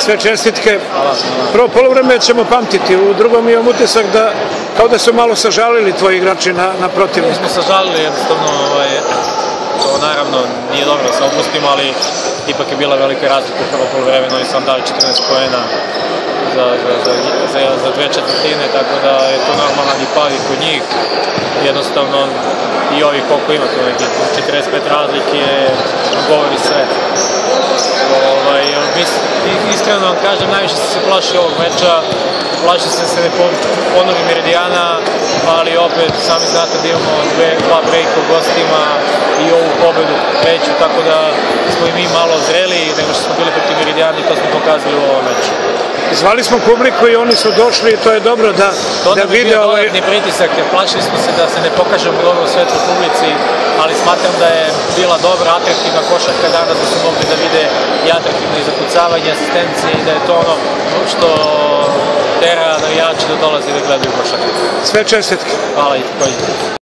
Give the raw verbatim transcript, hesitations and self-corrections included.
Sve čestitke. Prvo polovreme ćemo pamtiti, u drugom imam utisak da kao da su malo sažalili tvoji igrači na protivnik. Mi smo sažalili, jednostavno, to naravno nije dobro da se opustimo, ali ipak je bila velika razlika u prvo polovremenu i sam dali četrnaest poena za dve četvrtine, tako da je to normalan i pad i kod njih. Jednostavno i ovi koliko ima to neki četrdeset pet razlike govori sve. Iskreno vam kažem, najviše sam se plašio ovog meča, plašio sam se ne ponovi Meridijana, ali opet sami znate da imamo dva brejka u gostima i ovu pobedu veću, tako da smo i mi malo zreli nego što smo bili protiv Meridijana i to smo pokazali u ovom meču. Zvali smo publiku i oni su došli i to je dobro da vide ovaj... To nam je bio dodatni pritisak, jer plašili smo se da se ne pokažemo dobro u svetloj publici, ali smatram da je bila dobra, atraktivna košarka danas, da su mogli da vide i atraktivno i zakucavanje, asistencije i da je to ono što tera navijači da dolazi da gledaju košarku. Sve čestitke. Hvala i također.